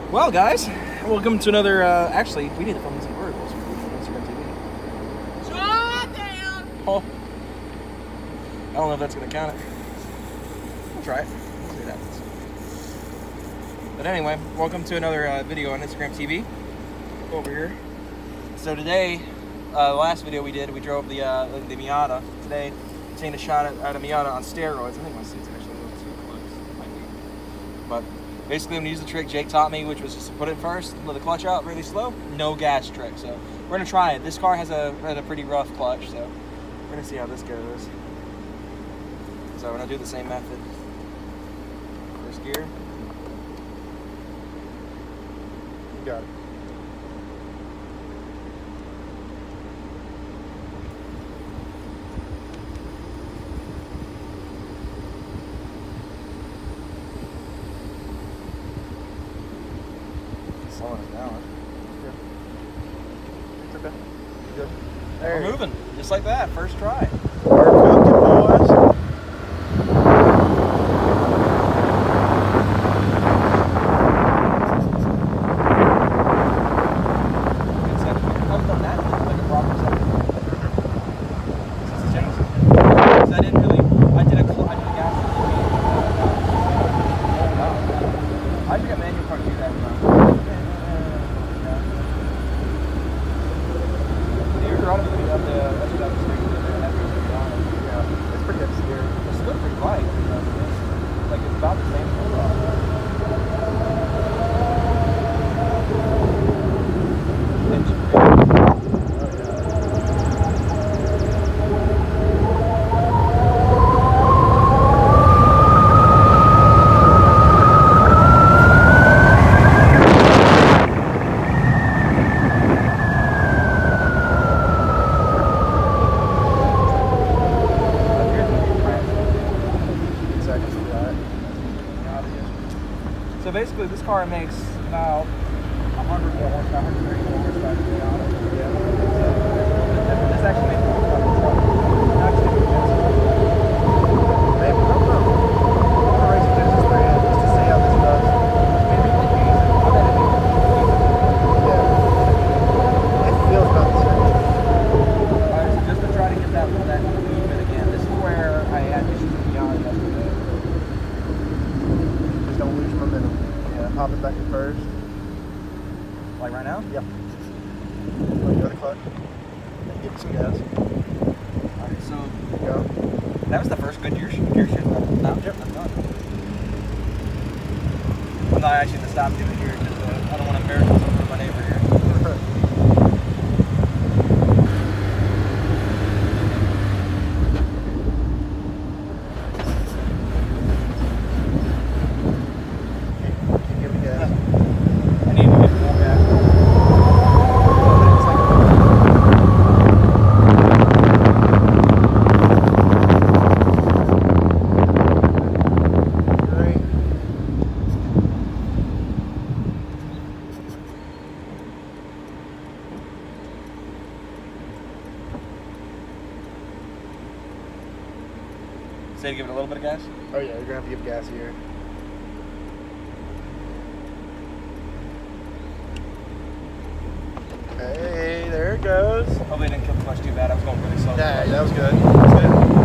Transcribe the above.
Well, guys, welcome to another. Actually, we need to film this in verticals for Instagram TV. Shut down! Oh, I don't know if that's gonna count it. We'll try it. We'll see what happens. But anyway, welcome to another video on Instagram TV. Over here. So today, the last video we did, we drove the Miata. Today, taking a shot at a Miata on steroids. I think my seat's actually a little too close. Might be. But basically, I'm gonna use the trick Jake taught me, which was just to put it first, let the clutch out really slow, no gas trick. So we're gonna try it. This car has a pretty rough clutch, so we're gonna see how this goes. So we're gonna do the same method. First gear. You got it. Slowing it down. It's okay. Good. We're moving, just like that, first try. We're cooking, boys. So basically, this car makes about 100 more horsepower, 130 more horsepower to be honest. Yeah. So this actually makes more power. Hey, I don't know. I want to race against this brand just to see how this does. Maybe we can use it. I bet it makes it. Yeah. It feels about the same. Alright, so just to try to get that movement again, this is where I had issues with the Miata yesterday. Just don't lose momentum. Yeah, pop it back in first. Like right now? Yep. Let go to clutch. And give it some gas. Alright, so Go. that was the first good gear shift. Yep. I'm done. I'm not actually going to stop doing it here because I don't want to embarrass myself in front of my neighbor here. Keep giving gas. I need to get more gas. Great. Say to give it a little bit of gas? Oh yeah, you're gonna have to give gas here. Hey, there it goes. Hopefully it didn't kill the clutch too bad. I was going really slow. Yeah, that was good. That was good.